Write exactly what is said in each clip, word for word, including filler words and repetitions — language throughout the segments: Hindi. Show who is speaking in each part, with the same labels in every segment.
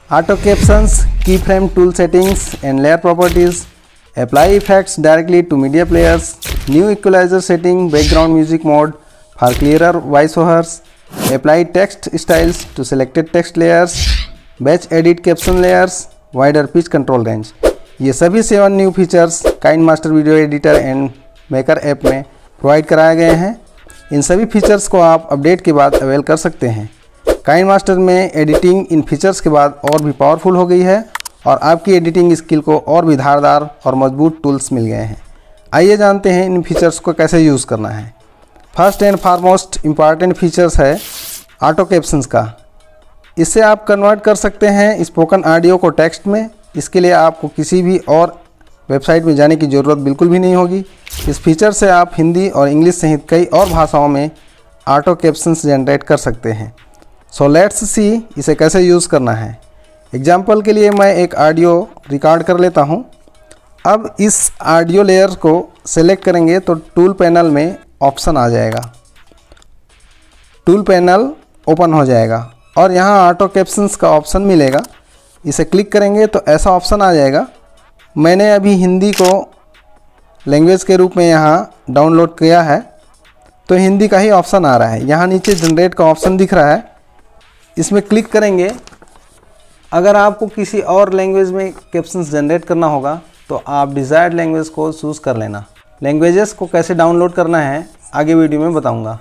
Speaker 1: Auto captions, keyframe tool settings and layer properties, apply effects directly to media players, new equalizer setting, background music mode for clearer voiceovers, apply text styles to selected text layers, batch edit caption layers, wider pitch control range। ये सभी seven new features KineMaster video editor and maker app में प्रोवाइड कराए गए हैं। इन सभी फीचर्स को आप अपडेट के बाद अवेल कर सकते हैं। काइनमास्टर में एडिटिंग इन फीचर्स के बाद और भी पावरफुल हो गई है और आपकी एडिटिंग स्किल को और भी धारदार और मजबूत टूल्स मिल गए हैं। आइए जानते हैं इन फीचर्स को कैसे यूज़ करना है। First and foremost important features है ऑटो कैप्शंस का। इससे आप कन्वर्ट कर सकते हैं स्पोकन ऑडियो को टेक्स्ट में। इसके लिए आपको किसी भी और वेबसाइट में जाने की ज़रूरत बिल्कुल भी नहीं होगी। इस फीचर से आप हिंदी और इंग्लिश सहित कई और भाषाओं में ऑटो कैप्शंस जनरेट कर सकते हैं। सो लेट्स सी इसे कैसे यूज़ करना है। एग्जाम्पल के लिए मैं एक ऑडियो रिकॉर्ड कर लेता हूं। अब इस ऑडियो लेयर को सेलेक्ट करेंगे तो टूल पैनल में ऑप्शन आ जाएगा, टूल पैनल ओपन हो जाएगा और यहां ऑटो कैप्शंस का ऑप्शन मिलेगा। इसे क्लिक करेंगे तो ऐसा ऑप्शन आ जाएगा। मैंने अभी हिंदी को लैंग्वेज के रूप में यहाँ डाउनलोड किया है तो हिंदी का ही ऑप्शन आ रहा है। यहाँ नीचे जनरेट का ऑप्शन दिख रहा है, इसमें क्लिक करेंगे। अगर आपको किसी और लैंग्वेज में कैप्शंस जनरेट करना होगा तो आप डिज़ायर्ड लैंग्वेज को चूज़ कर लेना। लैंग्वेजेस को कैसे डाउनलोड करना है आगे वीडियो में बताऊँगा।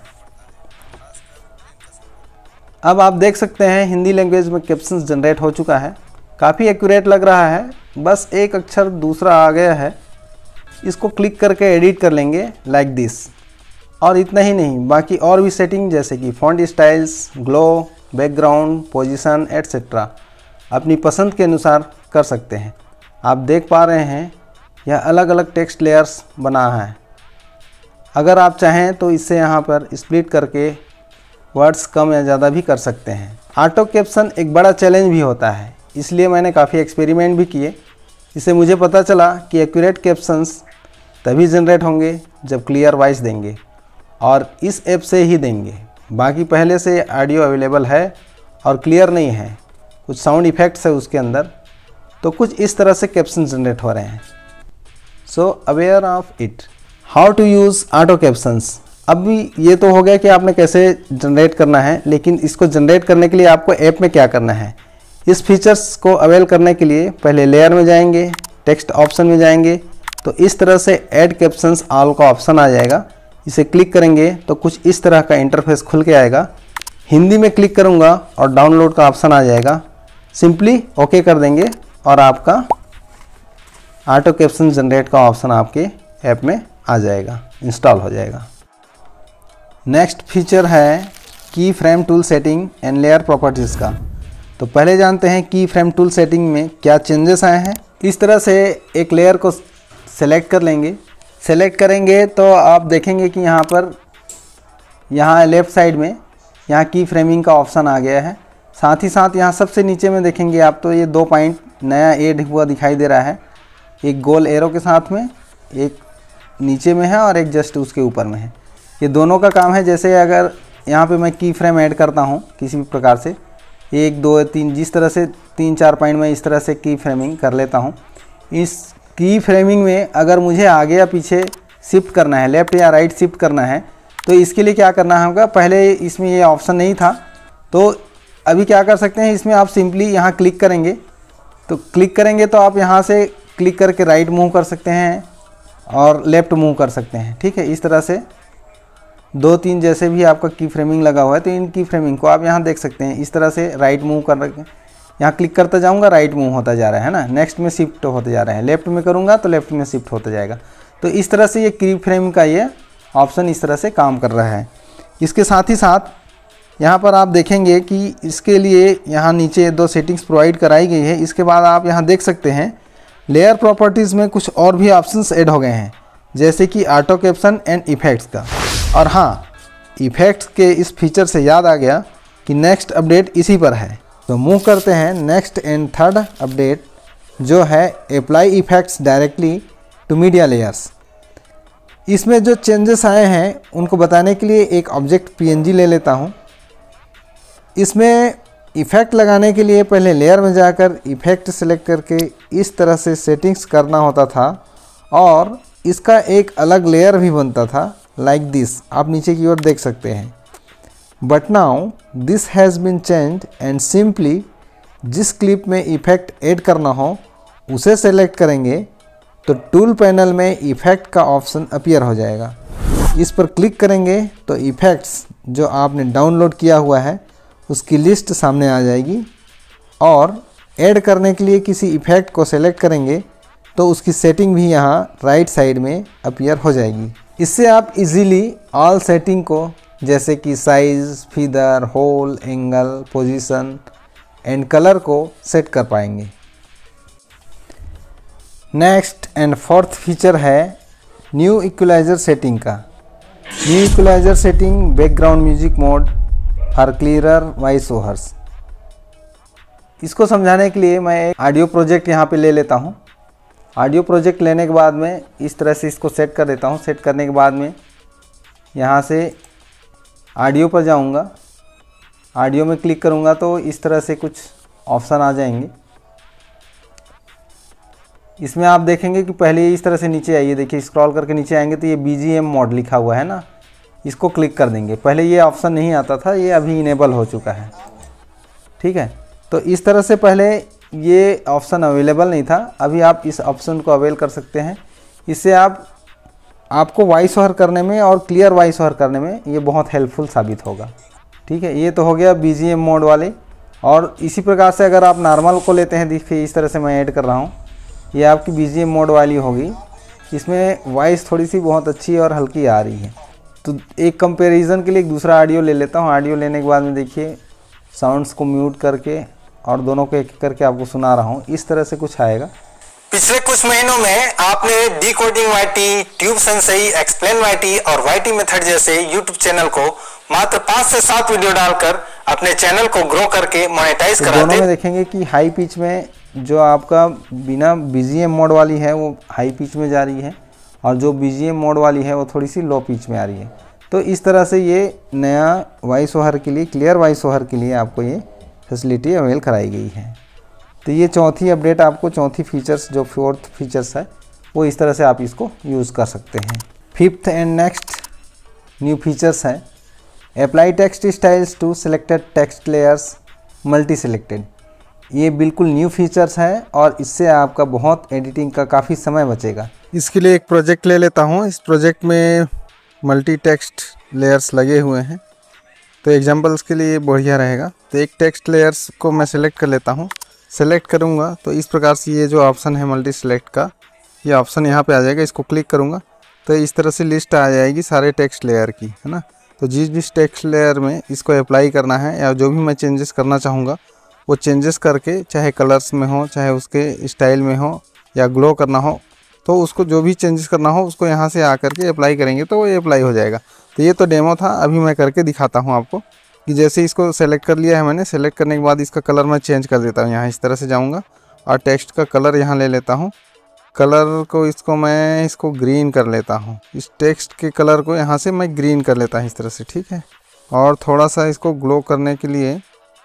Speaker 1: अब आप देख सकते हैं हिंदी लैंग्वेज में कैप्शंस जनरेट हो चुका है। काफ़ी एक्यूरेट लग रहा है, बस एक अक्षर दूसरा आ गया है। इसको क्लिक करके एडिट कर लेंगे लाइक दिस। और इतना ही नहीं, बाकी और भी सेटिंग जैसे कि font styles, glow, background, position etcetera अपनी पसंद के अनुसार कर सकते हैं। आप देख पा रहे हैं यह अलग अलग टेक्स्ट लेयर्स बना है। अगर आप चाहें तो इससे यहाँ पर स्प्लिट करके वर्ड्स कम या ज़्यादा भी कर सकते हैं। ऑटो कैप्शन एक बड़ा चैलेंज भी होता है, इसलिए मैंने काफ़ी एक्सपेरिमेंट भी किए। इससे मुझे पता चला कि एक्यूरेट कैप्शंस तभी जनरेट होंगे जब क्लियर वॉइस देंगे और इस ऐप से ही देंगे। बाकी पहले से ऑडियो अवेलेबल है और क्लियर नहीं है, कुछ साउंड इफ़ेक्ट्स है उसके अंदर, तो कुछ इस तरह से कैप्शन जनरेट हो रहे हैं। So aware of it. How to use auto captions. अब भी ये तो हो गया कि आपने कैसे जनरेट करना है, लेकिन इसको जनरेट करने के लिए आपको ऐप में क्या करना है। इस फीचर्स को अवेल करने के लिए पहले लेयर में जाएंगे, टेक्स्ट ऑप्शन में जाएंगे तो इस तरह से ऐड कैप्शंस ऑल का ऑप्शन आ जाएगा। इसे क्लिक करेंगे तो कुछ इस तरह का इंटरफेस खुल के आएगा। हिंदी में क्लिक करूंगा और डाउनलोड का ऑप्शन आ जाएगा। सिंपली ओके कर देंगे और आपका ऑटो कैप्शन जनरेट का ऑप्शन आपके ऐप में आ जाएगा, इंस्टॉल हो जाएगा। नेक्स्ट फीचर है keyframe tool setting and layer properties का। तो पहले जानते हैं की फ्रेम टूल सेटिंग में क्या चेंजेस आए हैं। इस तरह से एक लेयर को सेलेक्ट कर लेंगे। सेलेक्ट करेंगे तो आप देखेंगे कि यहाँ पर यहाँ लेफ़्ट साइड में यहाँ की फ्रेमिंग का ऑप्शन आ गया है। साथ ही साथ यहाँ सबसे नीचे में देखेंगे आप तो ये दो पॉइंट नया ऐड हुआ दिखाई दे रहा है, एक गोल एरो के साथ में, एक नीचे में है और एक जस्ट उसके ऊपर में है। ये दोनों का काम है। जैसे अगर यहाँ पे मैं की फ्रेम ऐड करता हूँ किसी भी प्रकार से, एक दो तीन जिस तरह से तीन चार पॉइंट में इस तरह से की फ्रेमिंग कर लेता हूँ। इस की फ्रेमिंग में अगर मुझे आगे या पीछे शिफ्ट करना है, लेफ़्ट या राइट शिफ्ट करना है, तो इसके लिए क्या करना होगा। पहले इसमें ये ऑप्शन नहीं था, तो अभी क्या कर सकते हैं, इसमें आप सिंपली यहाँ क्लिक करेंगे। तो क्लिक करेंगे तो आप यहाँ से क्लिक करके राइट मूव कर सकते हैं और लेफ़्ट मूव कर सकते हैं। ठीक है, इस तरह से दो तीन जैसे भी आपका की फ्रेमिंग लगा हुआ है तो इन की फ्रेमिंग को आप यहाँ देख सकते हैं। इस तरह से राइट मूव कर रखे, यहाँ क्लिक करता जाऊँगा राइट मूव होता जा रहा है ना, नेक्स्ट में शिफ्ट होते जा रहा है। लेफ़्ट में करूँगा तो लेफ़्ट में शिफ्ट होता जाएगा। तो इस तरह से ये की फ्रेम का ये ऑप्शन इस तरह से काम कर रहा है। इसके साथ ही साथ यहाँ पर आप देखेंगे कि इसके लिए यहाँ नीचे दो सेटिंग्स प्रोवाइड कराई गई है। इसके बाद आप यहाँ देख सकते हैं लेयर प्रॉपर्टीज़ में कुछ और भी ऑप्शंस ऐड हो गए हैं, जैसे कि ऑटो कैप्शन एंड इफ़ेक्ट्स का। और हाँ, इफ़ेक्ट्स के इस फीचर से याद आ गया कि नेक्स्ट अपडेट इसी पर है। तो मूव करते हैं नेक्स्ट एंड थर्ड अपडेट, जो है apply effects directly to media layers. इसमें जो चेंजेस आए हैं उनको बताने के लिए एक ऑब्जेक्ट पीएनजी ले लेता हूँ। इसमें इफ़ेक्ट लगाने के लिए पहले लेयर में जाकर इफ़ेक्ट सेलेक्ट करके इस तरह से सेटिंग्स करना होता था और इसका एक अलग लेयर भी बनता था लाइक दिस, आप नीचे की ओर देख सकते हैं। But now this has been changed and simply जिस क्लिप में इफ़ेक्ट ऐड करना हो उसे सेलेक्ट करेंगे तो टूल पैनल में इफ़ेक्ट का ऑप्शन अपीयर हो जाएगा। इस पर क्लिक करेंगे तो इफ़ेक्ट्स जो आपने डाउनलोड किया हुआ है उसकी लिस्ट सामने आ जाएगी और ऐड करने के लिए किसी इफ़ेक्ट को सेलेक्ट करेंगे तो उसकी सेटिंग भी यहाँ राइट साइड में अपीयर हो जाएगी। इससे आप इजीली ऑल सेटिंग को जैसे कि size, feather, hole, angle, position and colour को सेट कर पाएंगे। नेक्स्ट एंड फोर्थ फीचर है न्यू इक्वलाइज़र सेटिंग का। New equaliser setting background music mode for clearer voice overs. इसको समझाने के लिए मैं एक ऑडियो प्रोजेक्ट यहाँ पे ले लेता हूँ। ऑडियो प्रोजेक्ट लेने के बाद में इस तरह से इसको सेट कर देता हूँ। सेट करने के बाद में यहाँ से ऑडियो पर जाऊँगा, ऑडियो में क्लिक करूँगा तो इस तरह से कुछ ऑप्शन आ जाएंगे। इसमें आप देखेंगे कि पहले इस तरह से नीचे आइए, देखिए स्क्रॉल करके नीचे आएंगे तो ये बी जी एम मोड लिखा हुआ है ना, इसको क्लिक कर देंगे। पहले ये ऑप्शन नहीं आता था, ये अभी इनेबल हो चुका है। ठीक है, तो इस तरह से पहले ये ऑप्शन अवेलेबल नहीं था, अभी आप इस ऑप्शन को अवेल कर सकते हैं। इससे आप आपको वॉइस ओवर करने में और क्लियर वॉइस ओवर करने में ये बहुत हेल्पफुल साबित होगा। ठीक है, ये तो हो गया बी जी एम मोड वाले। और इसी प्रकार से अगर आप नॉर्मल को लेते हैं, देखिए इस तरह से मैं ऐड कर रहा हूँ, ये आपकी बी जी एम मोड वाली होगी। इसमें वॉइस थोड़ी सी बहुत अच्छी और हल्की आ रही है। तो एक कंपैरिजन के लिए एक दूसरा ऑडियो ले लेता हूँ। ऑडियो लेने के बाद में देखिए साउंड्स को म्यूट करके और दोनों को एक एक करके आपको सुना रहा हूँ, इस तरह से कुछ आएगा।
Speaker 2: पिछले कुछ महीनों में आपने Decoding YT, Tube Sensei, explain YT और वाईटी मेथड जैसे यूट्यूब चैनल को मात्र पाँच से सात वीडियो डालकर अपने चैनल को ग्रो करके मोनेटाइज
Speaker 1: तो
Speaker 2: कराते।
Speaker 1: दोनों में देखेंगे कि हाई पिच में जो आपका बिना बी जी एम मोड वाली है वो हाई पिच में जा रही है और जो बी जी एम मोड वाली है वो थोड़ी सी लो पिच में आ रही है। तो इस तरह से ये नया वॉइस ओवर के लिए, क्लियर वॉइस ओवर के लिए आपको ये फैसिलिटी अवेल कराई गई है। तो ये चौथी अपडेट, आपको चौथी फीचर्स जो फोर्थ फीचर्स है वो इस तरह से आप इसको यूज़ कर सकते हैं। Fifth and next new features है apply text styles to selected text layers multi selected. ये बिल्कुल न्यू फीचर्स हैं और इससे आपका बहुत एडिटिंग का काफ़ी समय बचेगा। इसके लिए एक प्रोजेक्ट ले लेता हूँ। इस प्रोजेक्ट में मल्टी टेक्स्ट लेयर्स लगे हुए हैं, तो एग्जांपल्स के लिए बढ़िया रहेगा। तो एक टेक्स्ट लेयर्स को मैं सिलेक्ट कर लेता हूँ। सेलेक्ट करूँगा तो इस प्रकार से ये जो ऑप्शन है मल्टी सिलेक्ट का, ये ऑप्शन यहाँ पे आ जाएगा। इसको क्लिक करूँगा तो इस तरह से लिस्ट आ जाएगी सारे टेक्स्ट लेयर की, है ना। तो जिस जिस टेक्स्ट लेयर में इसको अप्लाई करना है या जो भी मैं चेंजेस करना चाहूँगा वो चेंजेस करके, चाहे कलर्स में हो, चाहे उसके स्टाइल में हो या ग्लो करना हो, तो उसको जो भी चेंजेस करना हो उसको यहाँ से आकर के अप्लाई करेंगे तो वो अप्लाई हो जाएगा। तो ये तो डेमो था, अभी मैं करके दिखाता हूँ आपको कि जैसे इसको सेलेक्ट कर लिया है मैंने। सेलेक्ट करने के बाद इसका कलर मैं चेंज कर देता हूँ। यहाँ इस तरह से जाऊँगा और टेक्स्ट का कलर यहाँ ले लेता हूँ। कलर को इसको मैं इसको ग्रीन कर लेता हूँ। इस टेक्स्ट के कलर को यहाँ से मैं ग्रीन कर लेता हूँ इस तरह से, ठीक है। और थोड़ा सा इसको ग्लो करने के लिए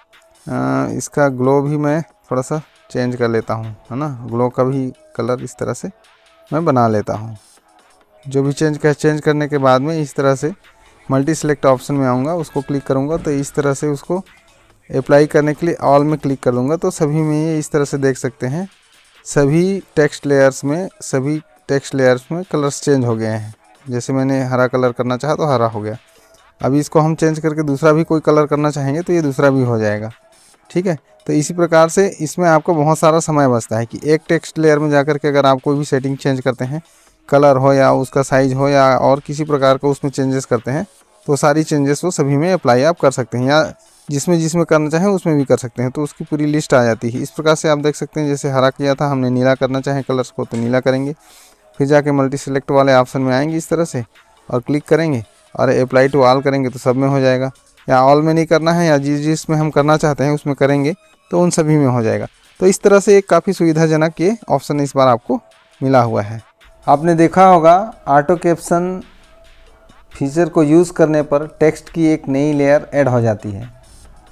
Speaker 1: आ, इसका ग्लो भी मैं थोड़ा सा चेंज कर लेता हूँ, है ना। ग्लो का भी कलर इस तरह से मैं बना लेता हूँ। जो भी चेंज कर चेंज करने के बाद में इस तरह से मल्टी सेलेक्ट ऑप्शन में आऊँगा, उसको क्लिक करूँगा तो इस तरह से उसको अप्लाई करने के लिए ऑल में क्लिक कर दूँगा। तो सभी में ये इस तरह से देख सकते हैं, सभी टेक्स्ट लेयर्स में सभी टेक्स्ट लेयर्स में कलर्स चेंज हो गए हैं। जैसे मैंने हरा कलर करना चाहा तो हरा हो गया। अभी इसको हम चेंज करके दूसरा भी कोई कलर करना चाहेंगे तो ये दूसरा भी हो जाएगा, ठीक है। तो इसी प्रकार से इसमें आपको बहुत सारा समय बचता है कि एक टेक्स्ट लेयर में जाकर के अगर आप कोई भी सेटिंग चेंज करते हैं, कलर हो या उसका साइज़ हो या और किसी प्रकार का उसमें चेंजेस करते हैं, तो सारी चेंजेस वो सभी में अप्लाई आप कर सकते हैं या जिसमें जिसमें करना चाहें उसमें भी कर सकते हैं। तो उसकी पूरी लिस्ट आ जाती है। इस प्रकार से आप देख सकते हैं, जैसे हरा किया था हमने, नीला करना चाहें कलर्स को तो नीला करेंगे, फिर जाके मल्टी सेलेक्ट वाले ऑप्शन में आएंगे इस तरह से और क्लिक करेंगे और अप्लाई टू ऑल करेंगे तो सब में हो जाएगा। या ऑल में नहीं करना है या जिस जिसमें हम करना चाहते हैं उसमें करेंगे तो उन सभी में हो जाएगा। तो इस तरह से एक काफ़ी सुविधाजनक ये ऑप्शन इस बार आपको मिला हुआ है। आपने देखा होगा ऑटो कैप्शन फीचर को यूज़ करने पर टेक्स्ट की एक नई लेयर ऐड हो जाती है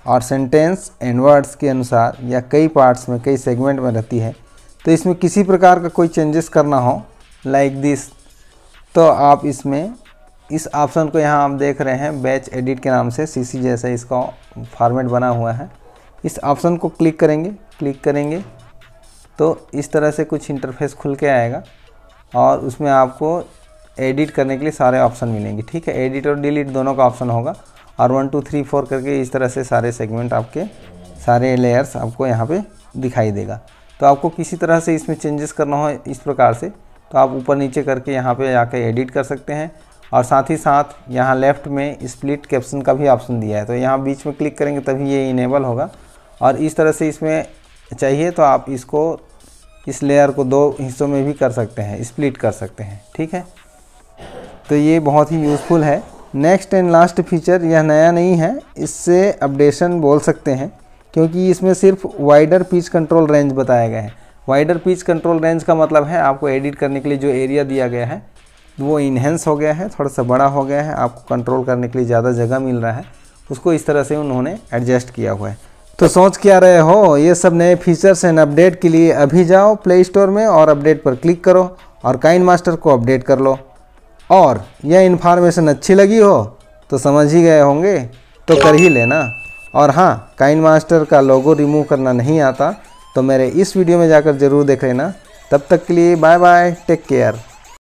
Speaker 1: और सेंटेंस एंड वर्ड्स के अनुसार या कई पार्ट्स में, कई सेगमेंट में रहती है, तो इसमें किसी प्रकार का कोई चेंजेस करना हो लाइक दिस, तो आप इसमें इस ऑप्शन को यहाँ आप देख रहे हैं बैच एडिट के नाम से, सीसी जैसा इसका फॉर्मेट बना हुआ है। इस ऑप्शन को क्लिक करेंगे, क्लिक करेंगे तो इस तरह से कुछ इंटरफेस खुल के आएगा और उसमें आपको एडिट करने के लिए सारे ऑप्शन मिलेंगे। ठीक है, एडिट और डिलीट दोनों का ऑप्शन होगा और वन टू थ्री फोर करके इस तरह से सारे सेगमेंट आपके, सारे लेयर्स आपको यहाँ पे दिखाई देगा। तो आपको किसी तरह से इसमें चेंजेस करना हो इस प्रकार से, तो आप ऊपर नीचे करके यहाँ पे जाकर एडिट कर सकते हैं। और साथ ही साथ यहाँ लेफ़्ट में स्प्लिट कैप्शन का भी ऑप्शन दिया है, तो यहाँ बीच में क्लिक करेंगे तभी ये इनेबल होगा। और इस तरह से इसमें चाहिए तो आप इसको, इस लेयर को दो हिस्सों में भी कर सकते हैं, स्प्लिट कर सकते हैं। ठीक है, तो ये बहुत ही यूज़फुल है। नेक्स्ट एंड लास्ट फीचर, यह नया नहीं है, इससे अपडेशन बोल सकते हैं क्योंकि इसमें सिर्फ वाइडर पिच कंट्रोल रेंज बताया गया है। वाइडर पिच कंट्रोल रेंज का मतलब है आपको एडिट करने के लिए जो एरिया दिया गया है वो इन्हेंस हो गया है, थोड़ा सा बड़ा हो गया है, आपको कंट्रोल करने के लिए ज़्यादा जगह मिल रहा है, उसको इस तरह से उन्होंने एडजस्ट किया हुआ है। तो सोच क्या रहे हो, ये सब नए फीचर्स एंड अपडेट के लिए अभी जाओ प्ले स्टोर में और अपडेट पर क्लिक करो और काइनमास्टर को अपडेट कर लो। और यह इन्फॉर्मेशन अच्छी लगी हो तो समझ ही गए होंगे, तो कर ही लेना। और हाँ, काइनमास्टर का लोगो रिमूव करना नहीं आता तो मेरे इस वीडियो में जाकर ज़रूर देख लेना। तब तक के लिए बाय बाय, टेक केयर।